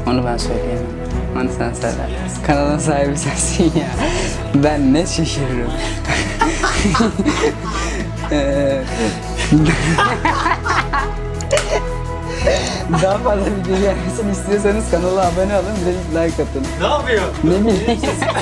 Onu ben söyleyemem. Onu sen söyle. Kanalın sahibi sensin ya. Ben ne şaşırırım. Daha fazla video gelmesini istiyorsanız kanala abone olun, bir de like atın. Ne yapıyor? Ne bileyim.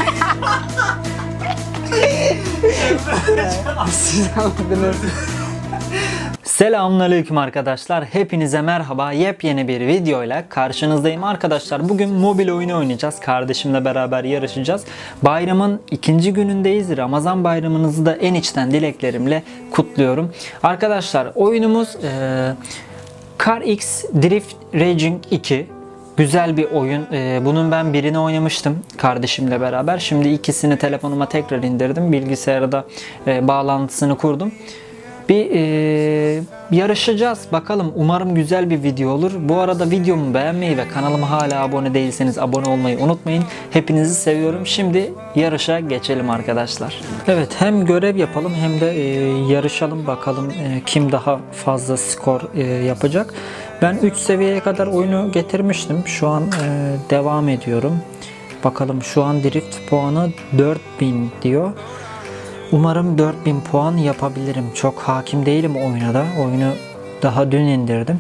Siz anladınız. Selamünaleyküm arkadaşlar. Hepinize merhaba. Yepyeni bir videoyla karşınızdayım arkadaşlar. Bugün mobil oyunu oynayacağız. Kardeşimle beraber yarışacağız. Bayramın ikinci günündeyiz. Ramazan bayramınızı da en içten dileklerimle kutluyorum. Arkadaşlar oyunumuz CarX Drift Racing 2. Güzel bir oyun. Bunun ben birini oynamıştım kardeşimle beraber. Şimdi ikisini telefonuma tekrar indirdim. Bilgisayarda bağlantısını kurdum. Bir yarışacağız. Bakalım. Umarım güzel bir video olur. Bu arada videomu beğenmeyi ve kanalıma hala abone değilseniz abone olmayı unutmayın. Hepinizi seviyorum. Şimdi yarışa geçelim arkadaşlar. Evet, hem görev yapalım hem de yarışalım. Bakalım kim daha fazla skor yapacak. Ben 3 seviyeye kadar oyunu getirmiştim. Şu an devam ediyorum. Bakalım, şu an drift puanı 4000 diyor. Umarım 4000 puan yapabilirim. Çok hakim değilim oyuna da. Oyunu daha dün indirdim.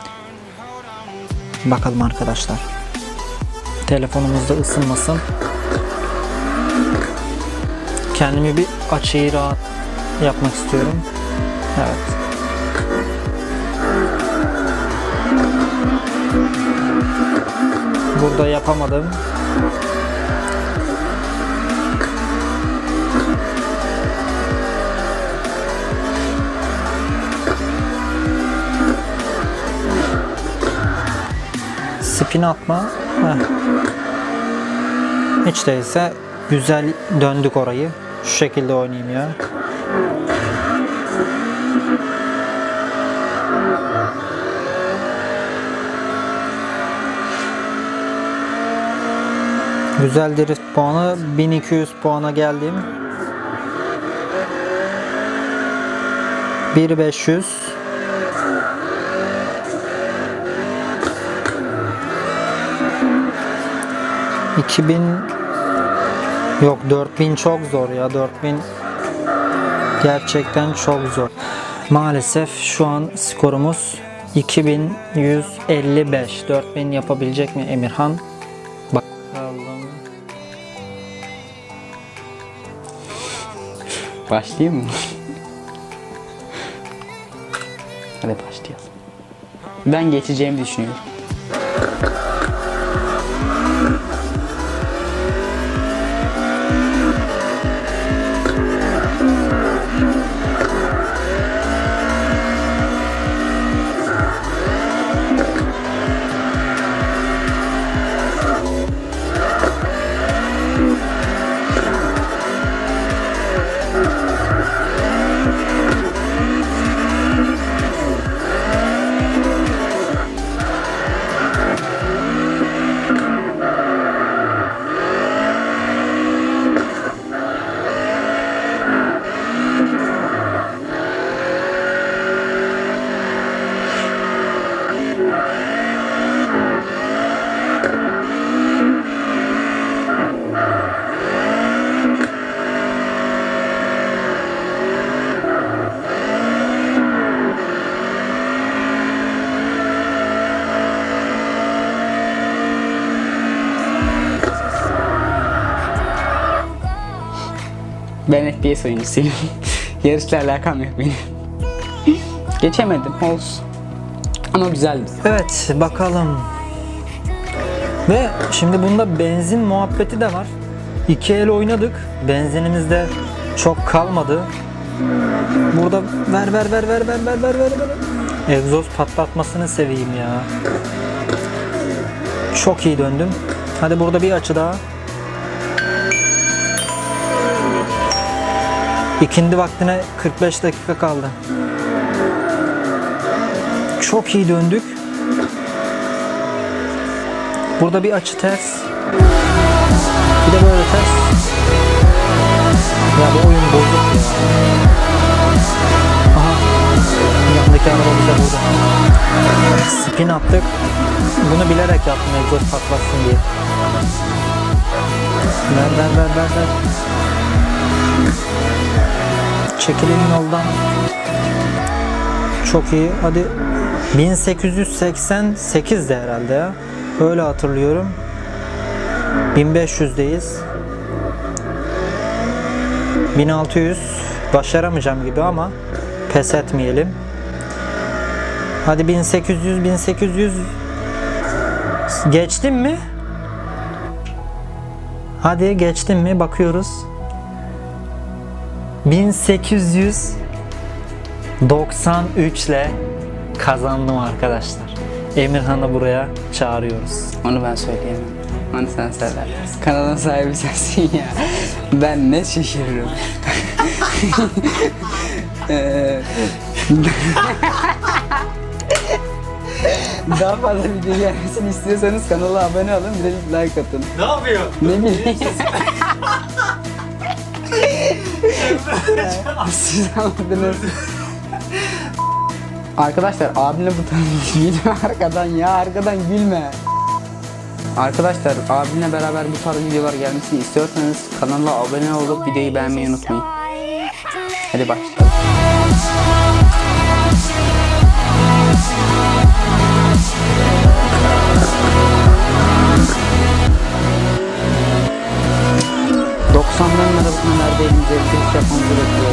Bakalım arkadaşlar. Telefonumuzda ısınmasın. Kendimi bir açıyı rahat yapmak istiyorum. Evet. Burada yapamadım. Spin atma. Hiç değilse güzel döndük orayı. Şu şekilde oynayayım ya. Güzel drift puanı, 1200 puana geldim. 1500. 2000 yok, 4000 çok zor ya. 4000 gerçekten çok zor. Maalesef şu an skorumuz 2155. 4000 yapabilecek mi Emirhan? Bakalım. Başlayayım mı? Hadi başlayalım. Ben geçeceğimi düşünüyorum. Ben FPS oyuncusuyum. Yarışla alakam yok benim. Geçemedim, olsun. Ama güzeldi. Evet, bakalım. Ve şimdi bunda benzin muhabbeti de var. 2 el oynadık. Benzinimiz de çok kalmadı. Burada ver. Egzoz patlatmasını seveyim ya. Çok iyi döndüm. Hadi burada bir açı daha. İkindi vaktine 45 dakika kaldı. Çok iyi döndük. Burada bir açı ters. Bir de böyle ters. Ya bu oyun bozuk ya. Aha. Öndeki araba bize vurdu. Spin attık. Bunu bilerek yaptım egzoz patlasın diye. Ver. Çekilin yoldan. Çok iyi. Hadi. 1888 de herhalde ya. Öyle hatırlıyorum. 1500'deyiz. 1600 başaramayacağım gibi ama pes etmeyelim. Hadi 1800 geçtim mi? Hadi geçtim mi? Bakıyoruz. 1893 ile kazandım arkadaşlar. Emirhan'ı buraya çağırıyoruz. Onu ben söyleyemem. Onu sen söyler. Kanalın sahibi sensin ya. Ben ne şaşırırım. Daha fazla video gelmesini istiyorsanız kanala abone olun, bir de like atın. Ne yapıyor? Ne bileyim. Siz anladınız. Arkadaşlar abimle bu tarafa gülme arkadan gülme. Arkadaşlar abimle beraber bu tarz videolar gelmesini istiyorsanız kanala abone olup videoyu beğenmeyi unutmayın. Hadi başlayalım. Arabasının nerede elimize bir iş yapmamızı bekliyor.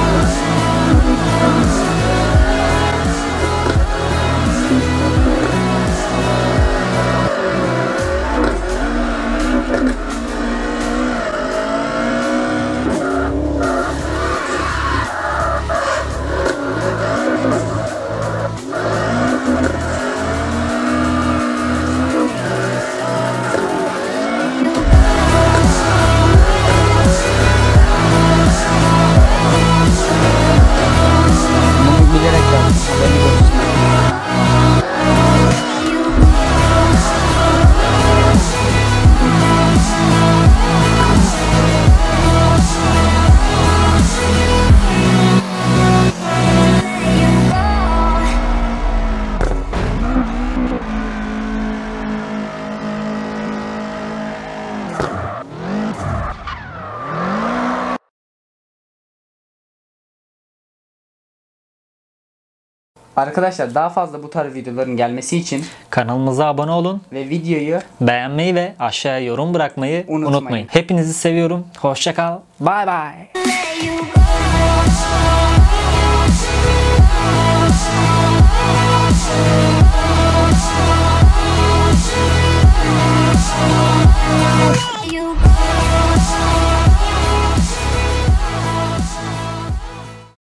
Arkadaşlar daha fazla bu tarz videoların gelmesi için kanalımıza abone olun ve videoyu beğenmeyi ve aşağıya yorum bırakmayı unutmayın. Hepinizi seviyorum. Hoşça kal. Bye bye.